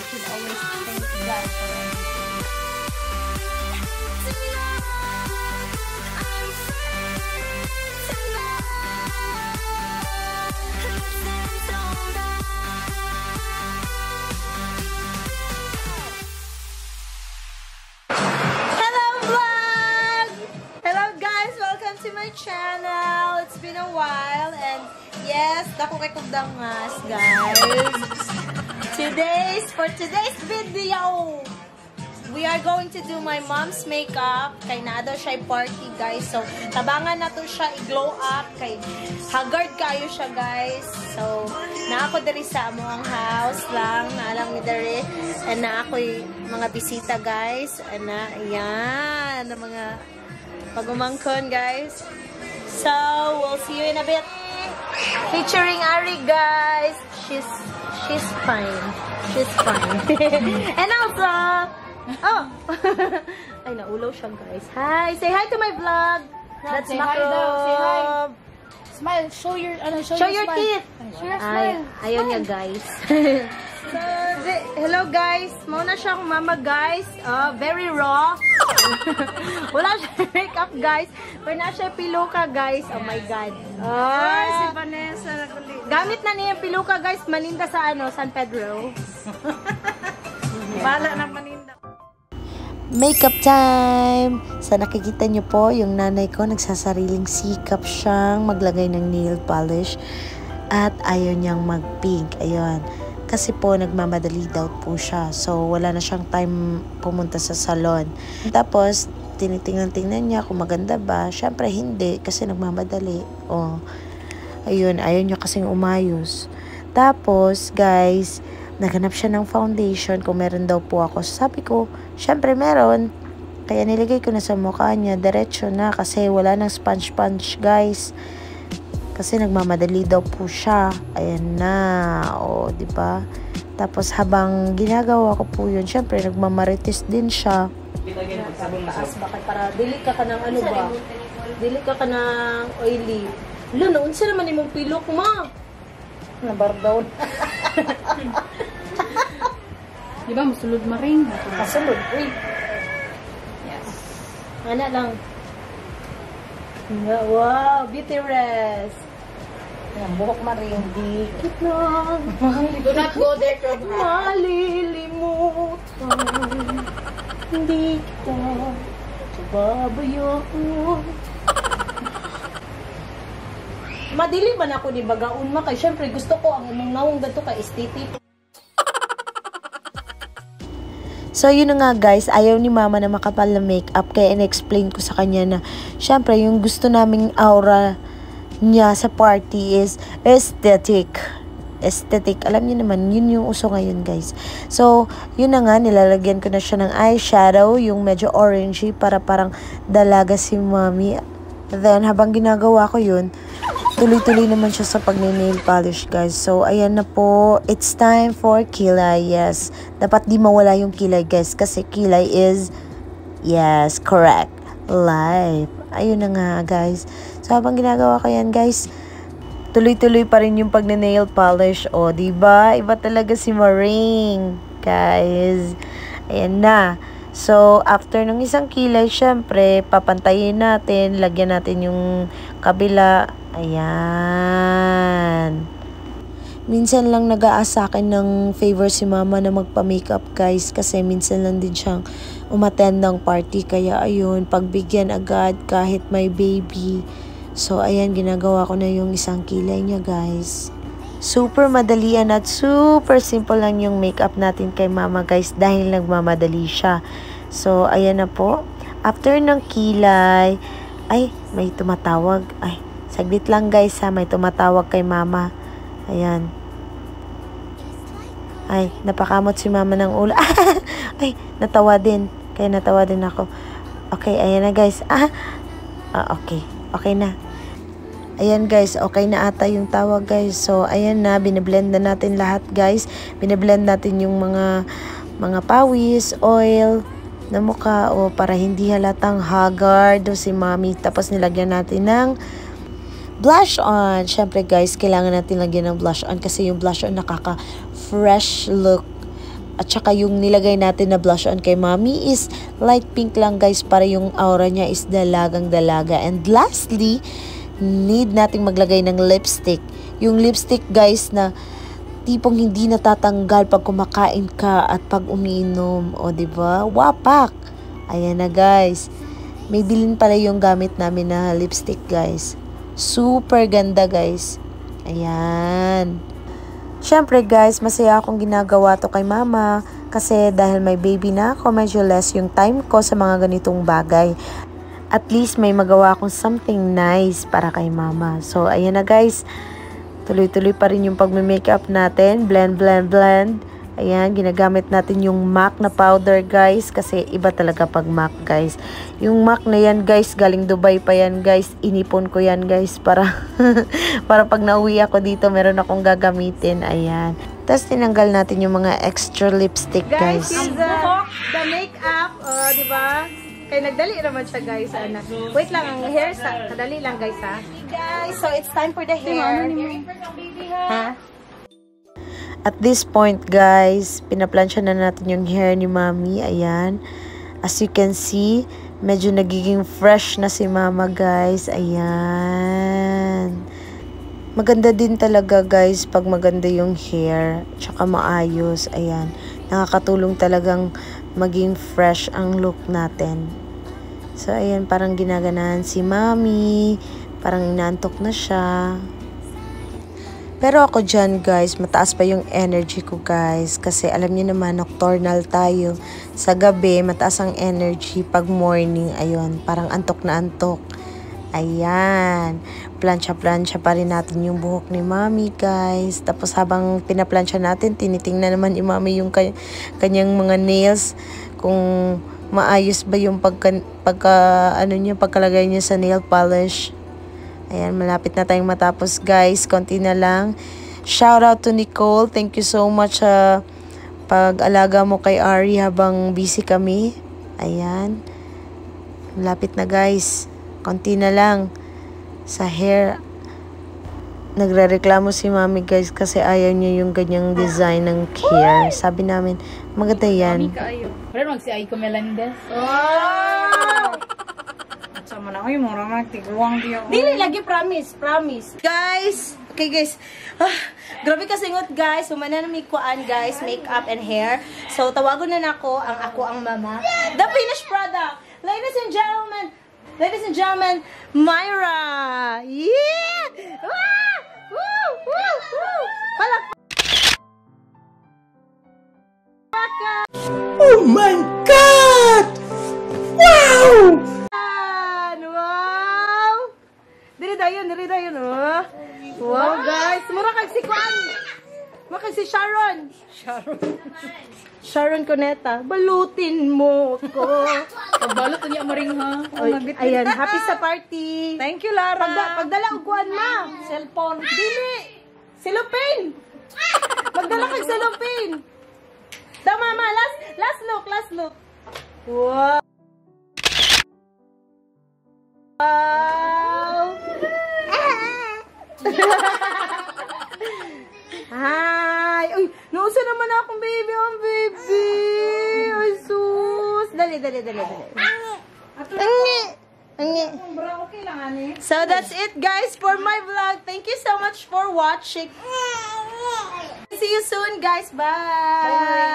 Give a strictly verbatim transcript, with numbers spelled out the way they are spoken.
should always thank God for everything. My channel. It's been a while and yes, dako kay kugdangas, guys. Today's for today's video, we are going to do my mom's makeup. Kay na daw siya party, guys. So tabangan na to siya i-glow up kay haggard kayo siya, guys. So na ako diri sa among house lang, na lang mi diri and na ako mga bisita, guys. And na ayan, na mga pagumangkon, guys. So, we'll see you in a bit. Featuring Ari, guys. She's she's fine. She's fine. And also, oh, ay naulaw siya, guys. Hi, say hi to my vlog. That's say hi daw. Say hi. Smile. Show your ano. Show, Show your, your smile. teeth. Show your smile. Ay, ayun niya, guys. So, hello guys, mauna siya akong mama, guys. Uh, very raw. Wala siya makeup, guys. Pero na siya piluka, guys. Oh my God. Ah, Uh, si Vanessa. gamit na niya yung piluka, guys. Maninda sa ano, San Pedro. Bala na maninda. Makeup time! Sa nakikita nyo po, yung nanay ko nagsasariling sikap siyang maglagay ng nail polish at ayaw niyang mag-pink. Ayun. Kasi po, nagmamadali daw po siya. So, wala na siyang time pumunta sa salon. Tapos, tinitingnan-tingnan niya kung maganda ba. Siyempre, hindi. Kasi nagmamadali. Oh. Ayun, ayaw niya kasing umayos. Tapos, guys, naghanap siya ng foundation kung meron daw po ako. Sabi ko, siyempre meron. Kaya nilagay ko na sa mukha niya. Diretso na kasi wala nang sponge-sponge, guys. Kasi nagmamadali daw po siya. Ayan na. O, di ba? Tapos habang ginagawa ko po yun, syempre nagmamarites din siya. Taas ba kay para dili ka ka ng ano ba? Dili ka ka ng oily. Lo, noon sila naman imong pilok, ma. Nabar down. Di ba, masulod maring? Kasulod. Uy. Yes. Ana lang. Wow, beauty rest. Ang buhok maring. Dikit lang. Do not go there, Rob. Malilimutan. Hindi kita babayaan. Madili man ako ni bagaon ma kay syempre gusto ko ang imong nawong gadto ka aesthetic. So, yun na nga guys, ayaw ni mama na makapal na makeup. Kaya in-explain ko sa kanya na, syempre, yung gusto naming aura niya sa party is aesthetic. Aesthetic. Alam niyo naman, yun yung uso ngayon guys. So, yun na nga, nilalagyan ko na siya ng eyeshadow, yung medyo orangey, para parang dalaga si mommy. Then, habang ginagawa ko yun, tuloy-tuloy naman siya sa pag-nail polish, guys. So, ayan na po. It's time for kilay. Yes. Dapat di mawala yung kilay, guys. Kasi kilay is, yes, correct, life. Ayun na nga, guys. So, habang ginagawa ko yan, guys, tuloy-tuloy pa rin yung pag-nail polish. O, diba? Iba talaga si Maring, guys. Ayan na. So, after ng isang kilay, syempre, papantayin natin, lagyan natin yung kabila. Ayan. Minsan lang nag-aasa akin ng favor si mama na magpa-makeup, guys. Kasi minsan lang din siyang umattend ng party. Kaya, ayun, pagbigyan agad kahit may baby. So, ayan, ginagawa ko na yung isang kilay niya, guys. Super madalian at super simple lang yung makeup natin kay mama, guys, dahil nagmamadali siya. So, ayan na po. After ng kilay, ay, may tumatawag. Ay, saglit lang guys ha, may tumatawag kay mama. Ayan. Ay, napakamot si mama ng ulo. Ay, natawa din. Kaya natawa din ako. Okay, ayan na guys. Ah, ah okay. Okay na. Ayan guys, okay na ata yung tawag guys. So, ayan na, binablend na natin lahat guys. Binablend natin yung mga mga pawis, oil na mukha o para hindi halatang haggard o si mami. Tapos nilagyan natin ng blush on. Syempre guys, kailangan natin lagyan ng blush on kasi yung blush on nakaka-fresh look At saka yung nilagay natin na blush on kay Mommy is light pink lang guys, para yung aura niya is dalagang dalaga. And lastly, need nating maglagay ng lipstick. Yung lipstick guys na tipong hindi natatanggal pag kumakain ka at pag umiinom. O diba? Wapak! Ayan na guys. May bilin pala yung gamit namin na lipstick guys. Super ganda guys. Ayan. Siyempre guys, masaya akong ginagawa to kay Mama. Kasi dahil may baby na ako, medyo less yung time ko sa mga ganitong bagay. At least may magawa akong something nice para kay Mama. So ayan na guys. Tuloy-tuloy pa rin yung pagme-makeup natin. Blend, blend, blend. Ayan, ginagamit natin yung M A C na powder guys. Kasi iba talaga pag M A C guys. Yung M A C na yan guys, galing Dubai pa yan guys. Inipon ko yan guys para, para pag nauwi ako dito, meron akong gagamitin. Ayan. Tapos tinanggal natin yung mga extra lipstick guys. Guys, yung buhok, the makeup, uh, di ba? Kaya nagdali naman siya guys. Anak. Wait lang, ang hair sa, kadali lang guys ha. Guys, so it's time for the hair. Ha? At this point guys, pinaplansya na natin yung hair ni Mommy. Ayan. As you can see, medyo nagiging fresh na si Mama guys. Ayan. Maganda din talaga guys pag maganda yung hair. Tsaka maayos. Ayan. Nakakatulong talagang maging fresh ang look natin. So ayan, parang ginaganahan si Mommy. Parang inantok na siya. Pero ako dyan guys, mataas pa yung energy ko guys. Kasi alam niyo naman, nocturnal tayo. Sa gabi, mataas ang energy. Pag morning, ayun, parang antok na antok. Ayan. Plansya-plansya pa rin natin yung buhok ni Mommy guys. Tapos habang pinaplansya natin, tinitingnan naman ni Mommy yung kay kanyang mga nails. Kung maayos ba yung pagka, pagka, ano niya, pagkalagay niya sa nail polish. Ayan, malapit na tayong matapos guys. Konti na lang. Shout out to Nicole. Thank you so much uh, pag-alaga mo kay Ari habang busy kami. Ayan. Malapit na guys. Konti na lang. Sa hair. Nagre-reklamo si Mommy guys kasi ayaw niya yung ganyang design ng hair. Sabi namin, maganda yan. Mami ka ayo. Pero mag si Aiko Melendez. Oh! Sama na ko yung mura mag tiguang diyo. Dili lagi, promise, promise. Guys, okay guys. Ah, grabe kasingot guys. Humana na may kuan guys, makeup and hair. So tawagon na nako ang ako ang mama. The finished product. Ladies and gentlemen, ladies and gentlemen, Myra. Yeah! Ah! Woo! Woo! Woo! Palak. Oh my God! Wow! Wow! Diri dayon, diri dayon, oh. Wow, guys. Mura kag si Kwan. Mura kag si Sharon. Sharon. Sharon Cuneta. Balutin mo ko. Pagbalot niya maring ha. Oy, ayan, happy sa party. Thank you, Lara. Pagda, pagdala og kuan ma. Cellphone. Dili. Cellophane. Magdala kag cellophane. Da mama, last last look, last look. Wow. Wow! Hi! Uy, nauso naman akong baby, ang baby! Ay, sus! Dali, dali, dali, dali. Angi! Angi! Okay lang, ani. So, that's it, guys, for my vlog. Thank you so much for watching. See you soon, guys. Bye!